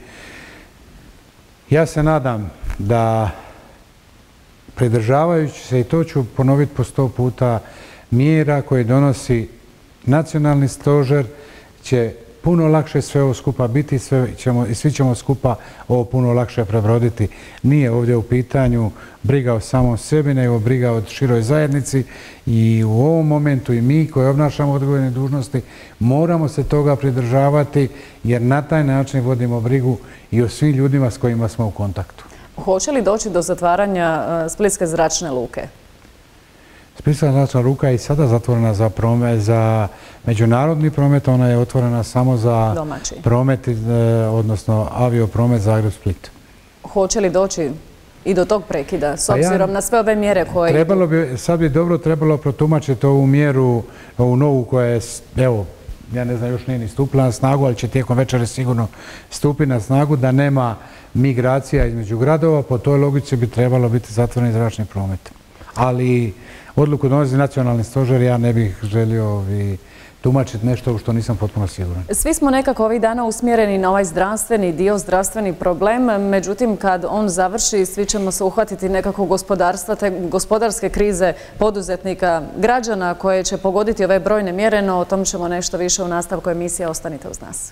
Ja se nadam da pridržavajući se, i to ću ponoviti po sto puta, mjera koje donosi nacionalni stožer će puno lakše sve ovo skupa biti sve ćemo, i svi ćemo skupa ovo puno lakše prebroditi. Nije ovdje u pitanju briga o samom sebi, nego briga o široj zajednici i u ovom momentu i mi koji obnašamo odgovorne dužnosti moramo se toga pridržavati jer na taj način vodimo brigu i o svim ljudima s kojima smo u kontaktu. Hoće li doći do zatvaranja Splitske zračne luke? Splitska zračna luka je i sada zatvorena za promet, za međunarodni promet, ona je otvorena samo za domaći promet, odnosno aviopromet Zagreb-Split. Hoće li doći i do tog prekida, s obzirom na sve ove mjere koje... Trebalo bi, sad bi dobro trebalo protumačiti ovu mjeru, ovu novu koja je, evo, ja ne znam, još nije ni stupila na snagu, ali će tijekom večere sigurno stupiti na snagu, da nema migracija između gradova, po toj logici bi trebalo biti zatvoreni zračni promet. Ali odluku donosi nacionalni stožer, ja ne bih želio tumačiti nešto u što nisam potpuno siguran. Svi smo nekako ovih dana usmjereni na ovaj zdravstveni dio, zdravstveni problem, međutim kad on završi svi ćemo se uhvatiti nekako gospodarstva, te gospodarske krize poduzetnika, građana koje će pogoditi ove brojne mjere, no o tom ćemo nešto više u nastavku emisije. Ostanite uz nas.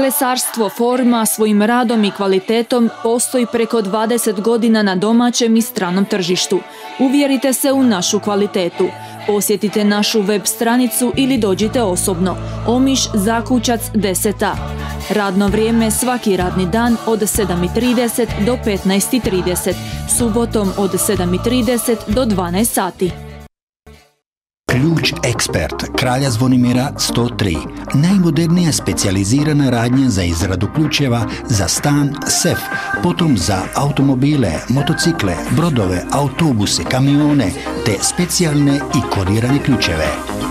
Klesarstvo Forma svojim radom i kvalitetom postoji preko dvadeset godina na domaćem i stranom tržištu. Uvjerite se u našu kvalitetu. Posjetite našu web stranicu ili dođite osobno. Omiš Zakučac deset a. Radno vrijeme svaki radni dan od sedam i trideset do petnaest i trideset, subotom od sedam i trideset do dvanaest sati. Ključ Ekspert, Kralja Zvonimira sto tri. Najmodernija specijalizirana radnja za izradu ključeva za stan, sef, potom za automobile, motocikle, brodove, autobuse, kamione, te specijalne i kodirane ključeve.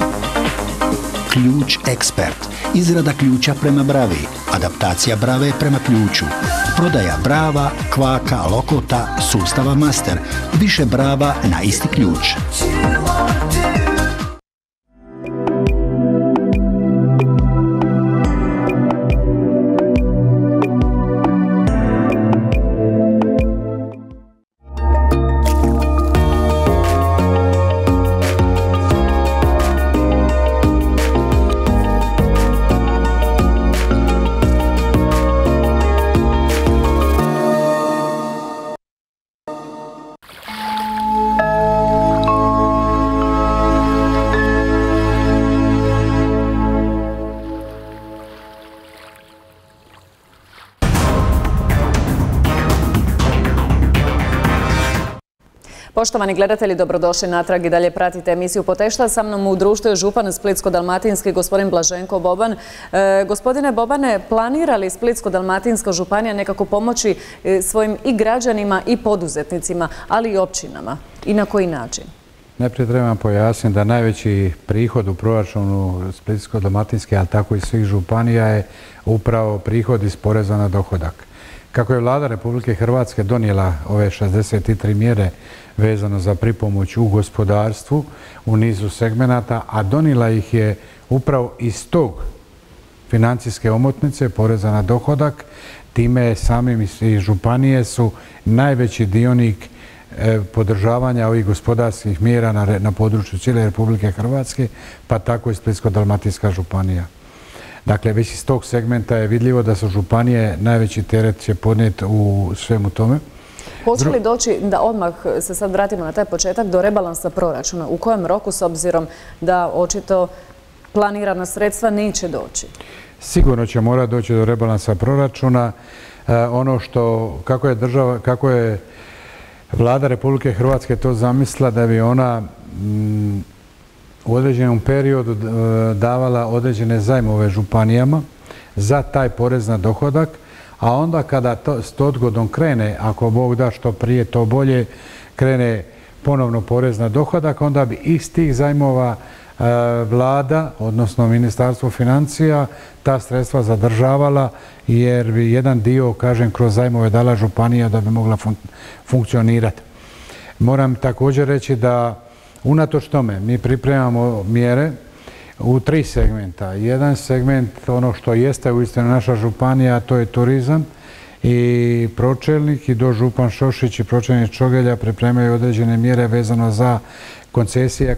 Ključ Ekspert. Izrada ključa prema bravi, adaptacija brave prema ključu, prodaja brava, kvaka, lokota, sustava master, više brava na isti ključ. Poštovani gledatelji, dobrodošli natrag i dalje pratite emisiju Potešta. Sa mnom u društvu je župan Splitsko-dalmatinski, gospodin Blaženko Boban. E, gospodine Bobane, planira li Splitsko-dalmatinska županija nekako pomoći svojim i građanima i poduzetnicima, ali i općinama? I na koji način? Najprije trebam pojasniti da najveći prihod u proračunu Splitsko-dalmatinske, ali tako i svih županija, je upravo prihod iz poreza na dohodak. Kako je Vlada Republike Hrvatske donijela ove šezdeset tri mjere vezano za pripomoć u gospodarstvu u nizu segmenata, a donijela ih je upravo iz tog financijske omotnice poreza na dohodak, time samim i županije su najveći dionik podržavanja ovih gospodarskih mjera na, na području cijele Republike Hrvatske, pa tako i Splitsko-dalmatinska županija. Dakle, već iz tog segmenta je vidljivo da su županije najveći teret će podnijeti u svemu tome. Hoće li doći, da odmah se sad vratimo na taj početak, do rebalansa proračuna? U kojem roku, s obzirom da očito planirana sredstva neće doći? Sigurno će morati doći do rebalansa proračuna. E, ono što, kako je država, kako je Vlada Republike Hrvatske to zamislila da bi ona m, u određenom periodu davala određene zajmove županijama za taj porez na dohodak, a onda kada to s odgodom krene, ako Bog da što prije to bolje, krene ponovno porez na dohodak, onda bi iz tih zajmova Vlada, odnosno Ministarstvo financija, ta sredstva zadržavala, jer bi jedan dio, kažem, kroz zajmove dala županija da bi mogla fun funkcionirati. Moram također reći da unatoč tome mi pripremamo mjere u tri segmenta. Jedan segment, ono što jeste uistinu naša županija, to je turizam, i pročelnik i dožupan Šošić i pročelnik Čogelja pripremaju određene mjere vezano za koncesije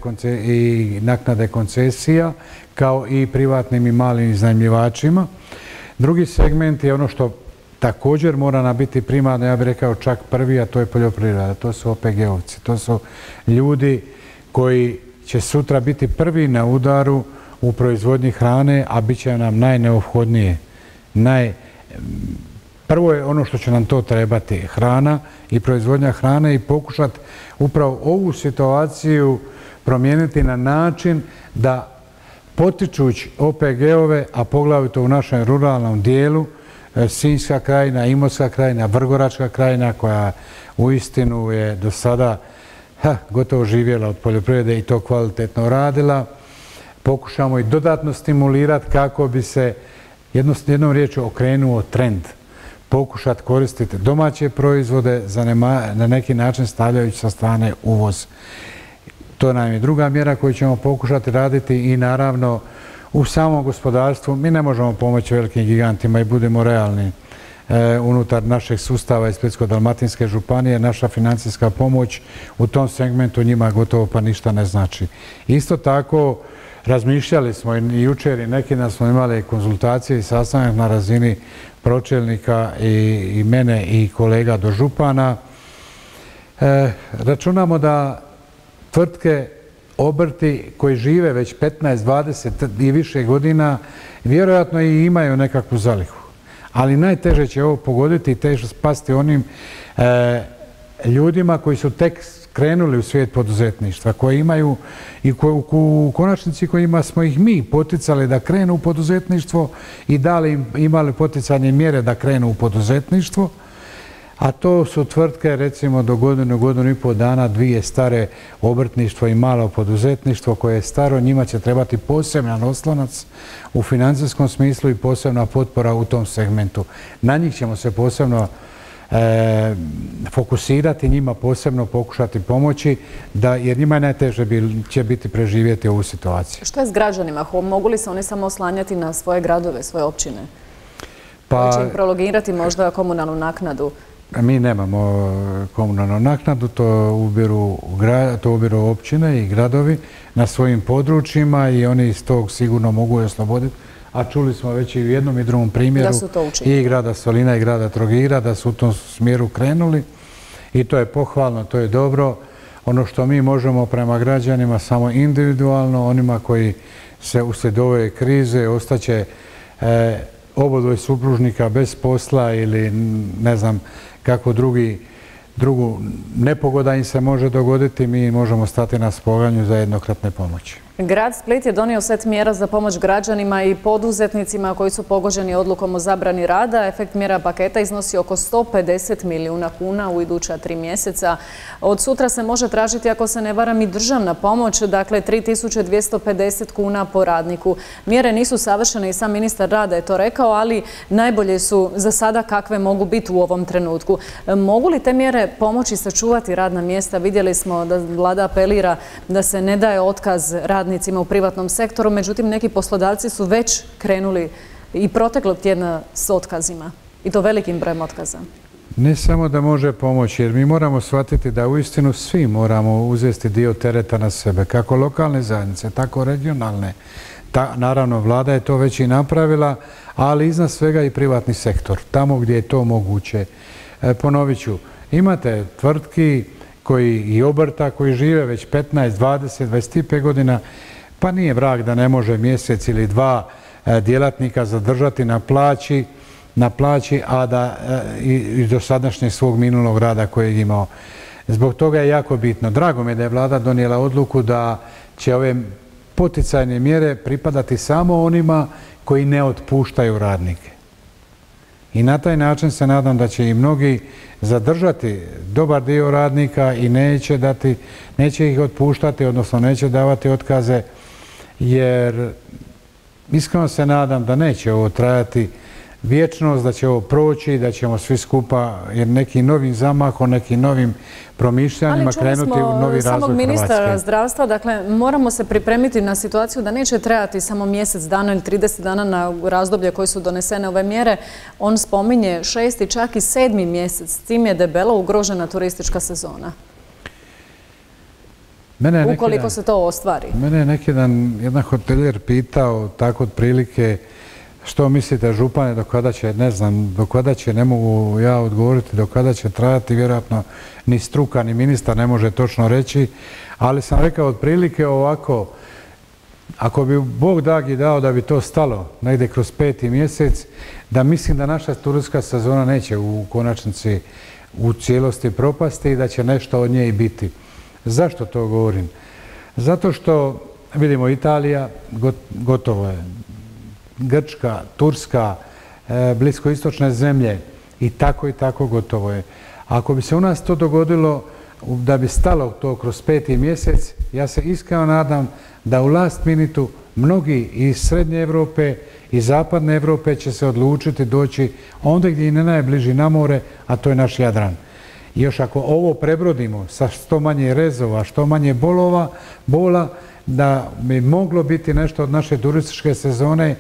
i naknade koncesija, kao i privatnim i malim iznajmljivačima. Drugi segment je ono što također mora nam biti primarno, ja bih rekao čak prvi, a to je poljoprivreda, to su O P G ovci, to su ljudi koji će sutra biti prvi na udaru u proizvodnji hrane, a bit će nam najneophodnije. Naj... Prvo je ono što će nam to trebati, hrana i proizvodnja hrane, i pokušati upravo ovu situaciju promijeniti na način da potičući O P G ove, a poglavito u našem ruralnom dijelu, Sinjska krajina, Imotska krajina, Vrgoračka krajina, koja uistinu je do sada ha, gotovo živjela od poljoprivrede i to kvalitetno radila, pokušamo i dodatno stimulirati kako bi se jedno, jednom riječju okrenuo trend. Pokušati koristiti domaće proizvode, na neki način stavljajući sa strane uvoz. To nam je druga mjera koju ćemo pokušati raditi, i naravno u samom gospodarstvu mi ne možemo pomoći velikim gigantima, i budemo realni. unutar našeg sustava iz Splitsko-dalmatinske županije. Naša financijska pomoć u tom segmentu njima gotovo pa ništa ne znači. Isto tako, razmišljali smo i jučer i neki dan smo imali konzultacije i sastanak na razini pročelnika i mene i kolega do župana. Računamo da tvrtke, obrti koji žive već petnaest, dvadeset i više godina vjerojatno i imaju nekakvu zalihu. Ali najteže će ovo pogoditi i teže spasti onim ljudima koji su tek krenuli u svijet poduzetništva, koji imaju i u konačnici kojima smo ih mi poticali da krenu u poduzetništvo i dali im, imali poticanje mjere da krenu u poduzetništvo, a to su tvrtke recimo do godinu, godinu i pol dana, dvije stare obrtništvo i malo poduzetništvo koje je staro, njima će trebati poseban oslonac u financijskom smislu i posebna potpora u tom segmentu. Na njih ćemo se posebno E, fokusirati, njima posebno pokušati pomoći, da, jer njima najteže će biti preživjeti ovu situaciju. Što je s građanima? Mogu li se oni samo oslanjati na svoje gradove, svoje općine? Pa, će im prolongirati možda komunalnu naknadu? Mi nemamo komunalnu naknadu, to ubiru, to ubiru općine i gradovi na svojim područjima i oni iz tog sigurno mogu osloboditi. A čuli smo već i u jednom i drugom primjeru i grada Solina i grada Trogira da su u tom smjeru krenuli i to je pohvalno, to je dobro. Ono što mi možemo prema građanima samo individualno, onima koji se uslijed ove krize ostaće e, obodvoj supružnika bez posla ili ne znam kako drugi, drugu nepogoda im se može dogoditi, mi možemo stati na raspolaganju za jednokratne pomoći. Grad Split je donio set mjera za pomoć građanima i poduzetnicima koji su pogođeni odlukom o zabrani rada. Efekt mjera paketa iznosi oko sto pedeset milijuna kuna u iduća tri mjeseca. Od sutra se može tražiti, ako se ne varam, i državna pomoć, dakle tri tisuće dvjesto pedeset kuna po radniku. Mjere nisu savršene i sam ministar rada je to rekao, ali najbolje su za sada kakve mogu biti u ovom trenutku. Mogu li te mjere pomoći sačuvati radna mjesta? Vidjeli smo da vlada apelira da se ne daje otkaz radnicima u privatnom sektoru, međutim neki poslodavci su već krenuli i proteklog tjedna s otkazima i to velikim brojem otkaza. Ne samo da može pomoći, jer mi moramo shvatiti da uistinu svi moramo uzeti dio tereta na sebe, kako lokalne zajednice, tako regionalne. Ta, naravno, vlada je to već i napravila, ali iznad svega i privatni sektor, tamo gdje je to moguće. E, ponovit ću, imate tvrtki koji i obrta koji žive već petnaest, dvadeset, dvadeset pet godina, pa nije vrag da ne može mjesec ili dva djelatnika zadržati na plaći, na plaći, a da i, i do sadašnjeg svog minulog rada kojeg je imao. Zbog toga je jako bitno. Drago mi je da je vlada donijela odluku da će ove poticajne mjere pripadati samo onima koji ne otpuštaju radnike. I na taj način se nadam da će i mnogi zadržati dobar dio radnika i neće dati, neće ih otpuštati, odnosno neće davati otkaze, jer iskreno se nadam da neće ovo trajati vječnost, da će ovo proći, da ćemo svi skupa jer nekim novim zamahom, nekim novim promišljanjima krenuti u novi razvoj Hrvatske. Ali čuli smo samog ministra zdravstva, dakle moramo se pripremiti na situaciju da neće trajati samo mjesec dana ili trideset dana na razdoblje koje su donesene ove mjere. On spominje šesti, čak i sedmi mjesec. S tim je debelo ugrožena turistička sezona. Ukoliko se to ostvari. Mene je neki dan jedan hotelijer pitao tako otprilike što mislite, župane, do kada će, ne znam, do kada će, ne mogu ja odgovoriti, do kada će trajati, vjerojatno ni struka, ni ministar ne može točno reći, ali sam rekao otprilike ovako, ako bi Bog dagi dao da bi to stalo negdje kroz peti mjesec, da mislim da naša turistička sezona neće u konačnici u cijelosti propasti i da će nešto od nje i biti. Zašto to govorim? Zato što, vidimo, Italija, gotovo je, Grčka, Turska, bliskoistočne zemlje i tako i tako gotovo je. Ako bi se u nas to dogodilo da bi stalo to kroz peti mjesec, ja se iskreno nadam da u last minutu mnogi iz Srednje Evrope i Zapadne Evrope će se odlučiti doći onda gdje je najbliži na more, a to je naš Jadran. I još ako ovo prebrodimo sa što manje rezova, što manje bolova, bola, da bi moglo biti nešto od naše turističke sezone,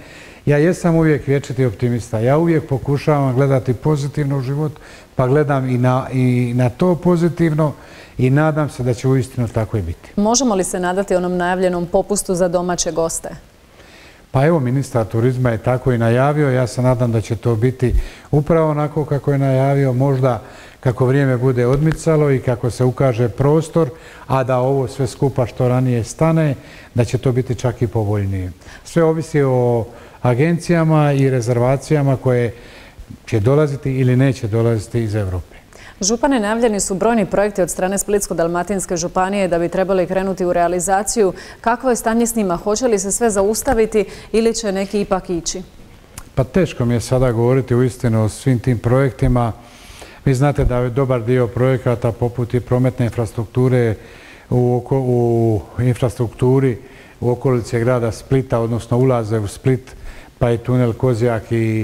Ja jesam uvijek vječiti optimista. Ja uvijek pokušavam gledati pozitivno u život, pa gledam i na, i na to pozitivno i nadam se da će uistinu tako i biti. Možemo li se nadati onom najavljenom popustu za domaće goste? Pa evo, ministar turizma je tako i najavio. Ja se nadam da će to biti upravo onako kako je najavio, možda kako vrijeme bude odmicalo i kako se ukaže prostor, a da ovo sve skupa što ranije stane, da će to biti čak i povoljnije. Sve ovisi o agencijama i rezervacijama koje će dolaziti ili neće dolaziti iz Europe. Župane, najavljeni su brojni projekti od strane Splitsko-dalmatinske županije da bi trebali krenuti u realizaciju. Kakvo je stanje s njima? Hoće li se sve zaustaviti ili će neki ipak ići? Pa teško mi je sada govoriti uistinu o svim tim projektima. Vi znate da je dobar dio projekata poput i prometne infrastrukture u, u infrastrukturi u okolici grada Splita, odnosno ulaze u Split, pa i tunel Kozjak i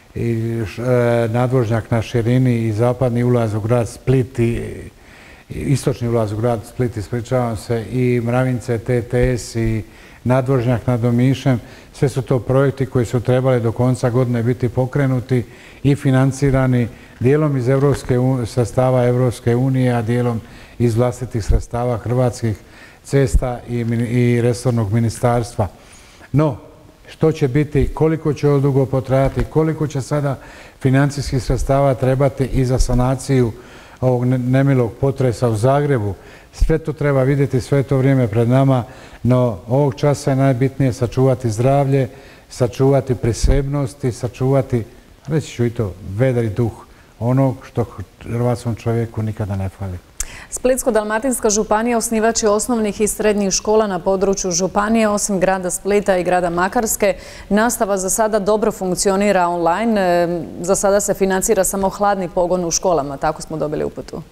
i e, nadvožnjak na širini i zapadni ulaz u grad Split i, i istočni ulaz u grad Split, ispričavam se, i Mravince, T T S i nadvožnjak nad Omišem. Sve su to projekti koji su trebali do konca godine biti pokrenuti i financirani dijelom iz Evropske, sredstava Evropske unije, a dijelom iz vlastitih sredstava Hrvatskih cesta i, i resornog ministarstva. No, što će biti, koliko će ovo dugo potrajati, koliko će sada financijskih sredstava trebati i za sanaciju ovog nemilog potresa u Zagrebu. Sve to treba vidjeti, sve to vrijeme pred nama, no ovog časa je najbitnije sačuvati zdravlje, sačuvati prisebnost i sačuvati, reći ću i to, vedri duh onog što hrvatskom čovjeku nikada ne fali. Splitsko-dalmatinska županija osnivač je osnovnih i srednjih škola na području županije, osim grada Splita i grada Makarske. Nastava za sada dobro funkcionira online. Za sada se financira samo hladni pogon u školama. Tako smo dobili uputu.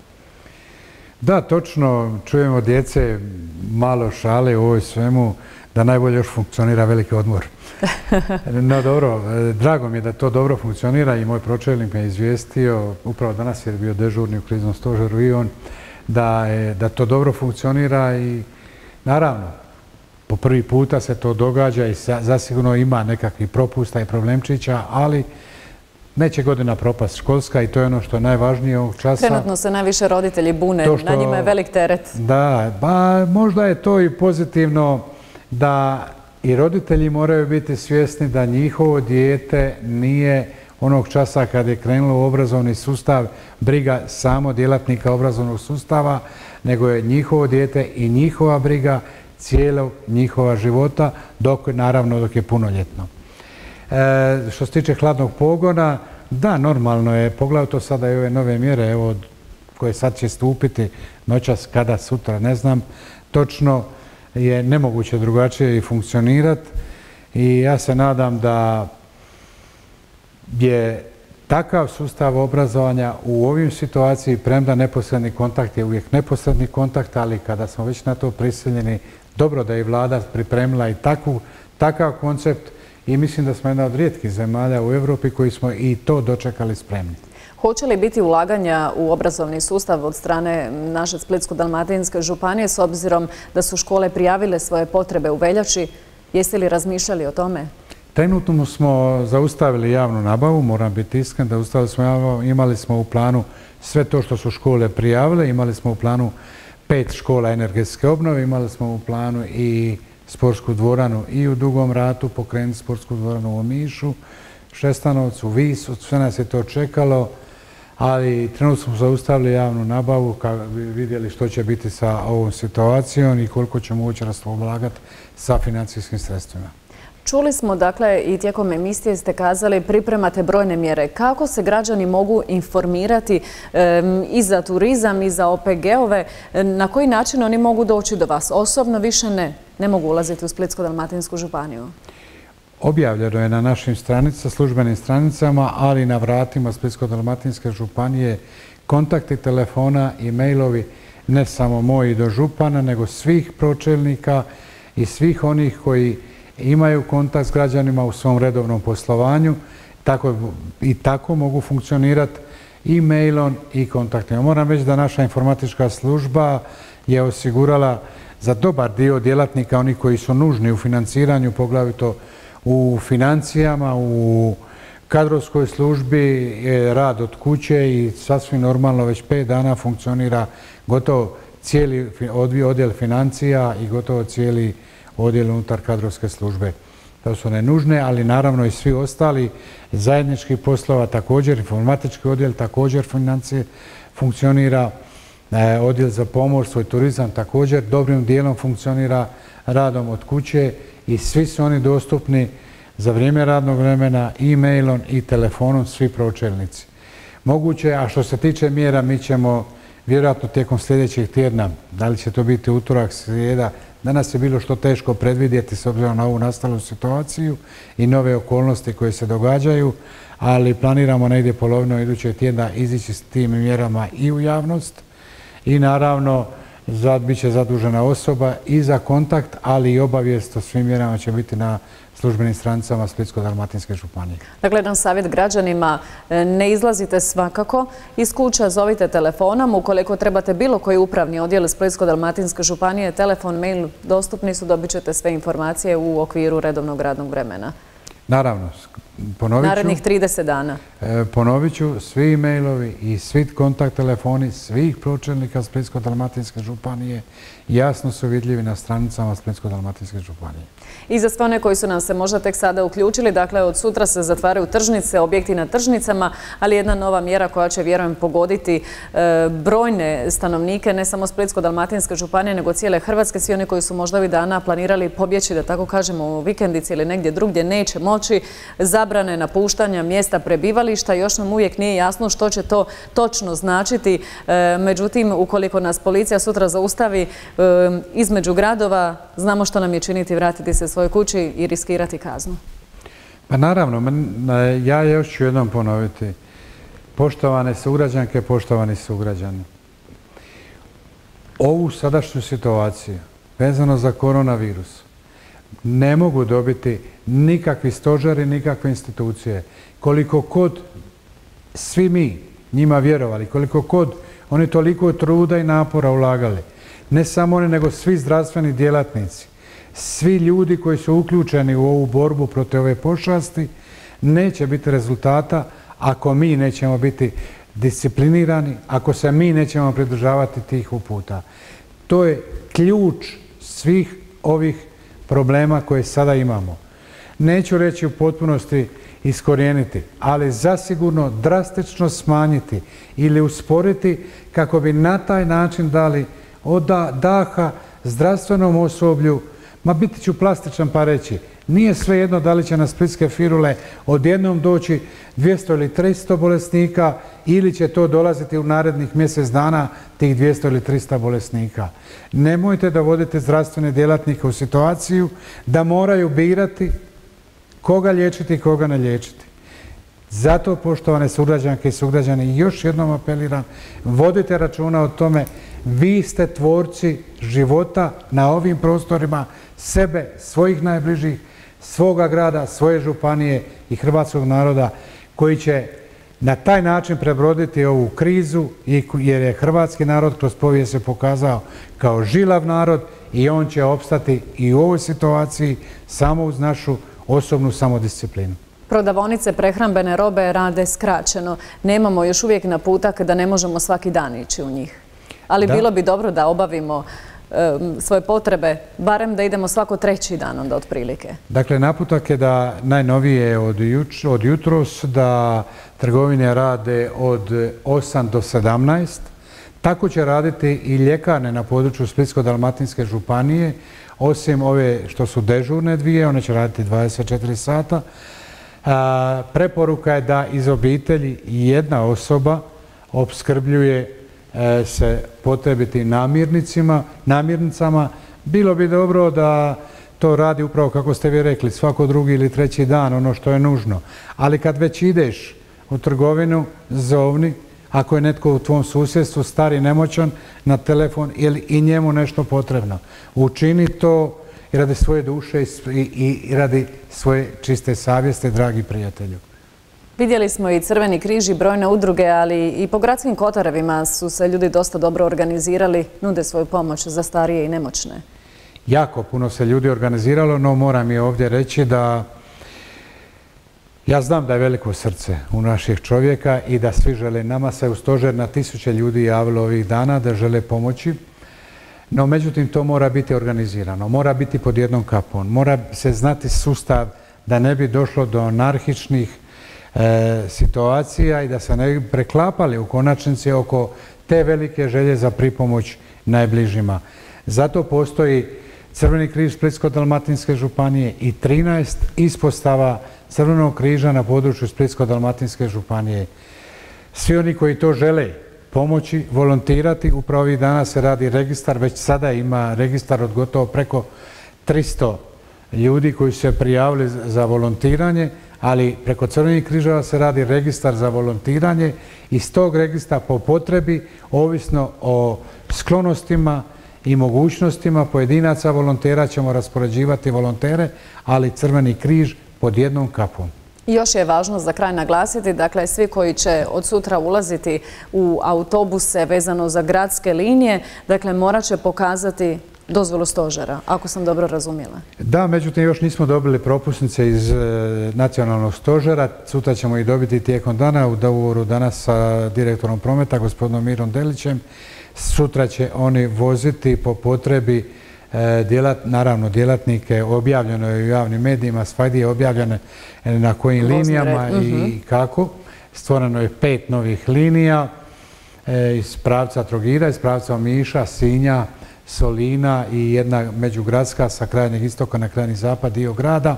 Da, točno. Čujemo djece malo šale u ovoj svemu da najbolje još funkcionira veliki odmor. No dobro, drago mi je da to dobro funkcionira i moj pročelnik me izvijestio, upravo danas je bio dežurni u kriznom stožeru i on, Da, je, da to dobro funkcionira i naravno po prvi puta se to događa i zasigurno ima nekakvih propusta i problemčića, ali neće godina propast školska i to je ono što je najvažnije ovog časa. Trenutno se najviše roditelji bune, što, na njima je velik teret. Da, ba, možda je to i pozitivno da i roditelji moraju biti svjesni da njihovo dijete nije onog časa kad je krenulo u obrazovni sustav briga samo djelatnika obrazovnog sustava, nego je njihovo dijete i njihova briga cijelog njihova života, dok, naravno dok je punoljetno. E, što se tiče hladnog pogona, da, normalno je, poglavito sada i ove nove mjere, evo, koje sad će stupiti noćas, kada, sutra, ne znam, točno je nemoguće drugačije i funkcionirati i ja se nadam da je takav sustav obrazovanja u ovim situaciji, premda neposredni kontakt je uvijek neposredni kontakt, ali kada smo već na to prisiljeni, dobro da je vlada pripremila i takvu, takav koncept i mislim da smo jedna od rijetkih zemalja u Europi koji smo i to dočekali spremni. Hoće li biti ulaganja u obrazovni sustav od strane naše Splitsko-dalmatinske županije s obzirom da su škole prijavile svoje potrebe u veljači? Jeste li razmišljali o tome? Trenutno smo zaustavili javnu nabavu, moram biti iskren da zaustavili smo javnu, imali smo u planu sve to što su škole prijavile, imali smo u planu pet škola energetske obnove, imali smo u planu i sportsku dvoranu i u Dugom Ratu, pokrenuti sportsku dvoranu u Omišu, Šestanovcu, Visu, sve nas je to čekalo, ali trenutno smo zaustavili javnu nabavu kako bi vidjeli što će biti sa ovom situacijom i koliko će moći raspolagati sa financijskim sredstvima. Čuli smo, dakle, i tijekom emisije ste kazali pripremate brojne mjere. Kako se građani mogu informirati e, i za turizam i za O P G-ove? Na koji način oni mogu doći do vas? Osobno više ne. Ne mogu ulaziti u Splitsko-dalmatinsku županiju. Objavljeno je na našim stranicama, službenim stranicama, ali i na vratima Splitsko-dalmatinske županije kontakti telefona i mailovi ne samo moji do župana, nego svih pročelnika i svih onih koji imaju kontakt s građanima u svom redovnom poslovanju tako, i tako mogu funkcionirati i mailom i kontaktima. Moram reći da naša informatička služba je osigurala za dobar dio djelatnika, oni koji su nužni u financiranju, poglavito u financijama, u kadrovskoj službi, rad od kuće i sasvim normalno već pet dana funkcionira gotovo cijeli odjel financija i gotovo cijeli odjel unutar kadrovske službe. To su one nužne, ali naravno i svi ostali zajednički poslova, također informatički odjel, također financije funkcionira, odjel za pomorstvo i turizam također dobrim dijelom funkcionira radom od kuće i svi su oni dostupni za vrijeme radnog vremena e-mailom i telefonom, svi pročelnici. Moguće, a što se tiče mjera, mi ćemo vjerojatno tijekom sljedećeg tjedna, da li će to biti utorak, srijeda, danas je bilo što teško predvidjeti s obzirom na ovu nastalu situaciju i nove okolnosti koje se događaju, ali planiramo negdje polovinom idućeg tjedna izići s tim mjerama i u javnost i naravno bit će zadužena osoba i za kontakt, ali i obavijest o svim mjerama će biti na službenim stranicama Splitsko-dalmatinske županije. Dakle, jedan savjet građanima, ne izlazite svakako iz kuća, zovite telefonom. Ukoliko trebate bilo koji upravni odjel Splitsko-dalmatinske županije, telefon, mail dostupni su, dobit ćete sve informacije u okviru redovnog radnog vremena. Naravno, ponovit ću. Narednih trideset dana. Ponovit ću, svi e-mailovi i svi kontakt telefoni svih pročelnika Splitsko-dalmatinske županije jasno su vidljivi na stranicama Splitsko-dalmatinske županije. I za sve one koji su nam se možda tek sada uključili, dakle od sutra se zatvaraju tržnice, objekti na tržnicama, ali jedna nova mjera koja će, vjerujem, pogoditi brojne stanovnike, ne samo Splitsko-dalmatinske županije, nego cijele Hrvatske. Svi oni koji su možda ovih dana planirali pobjeći, da tako kažemo, u vikendici ili negdje drugdje, neće moći. Zabrane napuštanja mjesta prebivališta, još nam uvijek nije jasno što će to točno značiti. Međutim, ukoliko nas policija sutra zaustavi između gradova, znamo što nam je činiti, vratiti se svojoj kući i riskirati kaznu. Pa naravno, ja još ću jednom ponoviti. Poštovane sugrađanke, poštovani sugrađani, ovu sadašnju situaciju vezano za koronavirus ne mogu dobiti nikakvi stožeri, nikakve institucije. Koliko kod svi mi njima vjerovali, koliko kod oni toliko truda i napora ulagali, ne samo oni, nego svi zdravstveni djelatnici, svi ljudi koji su uključeni u ovu borbu protiv ove pošasti, neće biti rezultata ako mi nećemo biti disciplinirani, ako se mi nećemo pridržavati tih uputa. To je ključ svih ovih problema koje sada imamo. Neću reći u potpunosti iskorijeniti, ali zasigurno drastično smanjiti ili usporiti kako bi na taj način dali daha zdravstvenom osoblju. Ma biti ću plastičan pa reći, nije svejedno da li će na splitske firule odjednom doći dvjesto ili tristo bolesnika ili će to dolaziti u narednih mjesec dana tih dvjesto ili tristo bolesnika. Nemojte dovoditi zdravstvene djelatnike u situaciju da moraju birati koga liječiti i koga ne liječiti. Zato, poštovane sugrađanke i sugrađani, još jednom apeliram, vodite računa o tome, vi ste tvorci života na ovim prostorima, sebe, svojih najbližih, svoga grada, svoje županije i hrvatskog naroda koji će na taj način prebroditi ovu krizu jer je hrvatski narod kroz povijest se pokazao kao žilav narod i on će opstati i u ovoj situaciji samo uz našu osobnu samodisciplinu. Prodavaonice prehrambene robe rade skraćeno. Nemamo još uvijek naputak da ne možemo svaki dan ići u njih. Ali bilo bi dobro da obavimo svoje potrebe, barem da idemo svako treći dan onda otprilike. Dakle, naputak je da najnovije od jutros da trgovine rade od osam do sedamnaest. Tako će raditi i ljekarne na području Splitsko-dalmatinske županije, osim ove što su dežurne dvije, one će raditi dvadeset četiri sata. Preporuka je da iz obitelji jedna osoba opskrbljuje se potrebitim namirnicama. Bilo bi dobro da to radi upravo kako ste vi rekli, svako drugi ili treći dan, ono što je nužno. Ali kad već ideš u trgovinu, zovni, ako je netko u tvom susjedstvu stari, nemoćan, na telefon ili i njemu nešto potrebno. Učini to i radi svoje duše i radi svoje čiste savjesti, dragi prijatelju. Vidjeli smo i Crveni križ i brojne udruge, ali i po gradskim kotarevima su se ljudi dosta dobro organizirali, nude svoju pomoć za starije i nemoćne. Jako puno se ljudi organiziralo, no moram i ovdje reći da Ja znam da je veliko srce u naših čovjeka i da svi žele. Nama se u stožer na tisuće ljudi javilo ovih dana da žele pomoći. No, međutim, to mora biti organizirano, mora biti pod jednom kapom, mora se znati sustav da ne bi došlo do anarhičnih e, situacija i da se ne bi preklapali u konačnici oko te velike želje za pripomoć najbližima. Zato postoji Crveni križ Splitsko-dalmatinske županije i trinaest ispostava Crvenog križa na području Splitsko-dalmatinske županije. Svi oni koji to žele pomoći, volontirati, upravo ovih dana se radi registar, već sada ima registar od gotovo preko tristo ljudi koji su se prijavili za volontiranje, ali preko Crvenih križeva se radi registar za volontiranje i iz tog registra po potrebi, ovisno o sklonostima i mogućnostima pojedinaca volontera ćemo raspoređivati volontere, ali Crveni križ pod jednom kapom. Još je važno za kraj naglasiti, dakle, svi koji će od sutra ulaziti u autobuse vezano za gradske linije, dakle, morat će pokazati dozvolu stožera, ako sam dobro razumjela. Da, međutim, još nismo dobili propusnice iz e, nacionalnog stožera. Sutra ćemo ih dobiti tijekom dana u dogovoru danas sa direktorom prometa, gospodinom Mirom Delićem. Sutra će oni voziti po potrebi, e, djelat, naravno, djelatnike, objavljeno je u javnim medijima, svagdje je objavljeno na kojim linijama i kako. Stvoreno je pet novih linija e, iz pravca Trogira, iz pravca Omiša, Sinja, Solina i jedna međugradska sa krajnjeg istoka na krajnji zapad dio grada,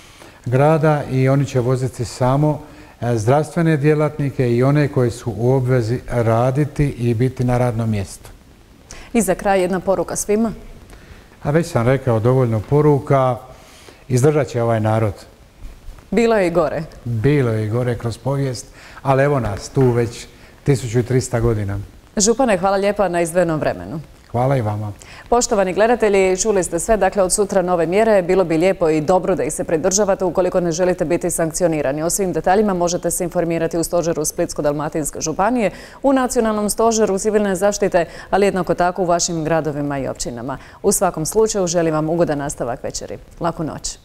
grada i oni će voziti samo zdravstvene djelatnike i one koji su u obvezi raditi i biti na radnom mjestu. I za kraj jedna poruka svima? A već sam rekao dovoljno poruka, izdržat će ovaj narod. Bilo je i gore. Bilo je i gore kroz povijest, ali evo nas tu već tisuću trista godina. Župane, hvala lijepa na izdvojenom vremenu. Hvala i vama. Poštovani gledatelji, čuli ste sve, dakle od sutra nove mjere, bilo bi lijepo i dobro da ih se pridržavate ukoliko ne želite biti sankcionirani. O svim detaljima možete se informirati u stožeru Splitsko-dalmatinske županije, u nacionalnom stožeru civilne zaštite, ali jednako tako u vašim gradovima i općinama. U svakom slučaju želim vam ugodan nastavak večeri. Laku noć.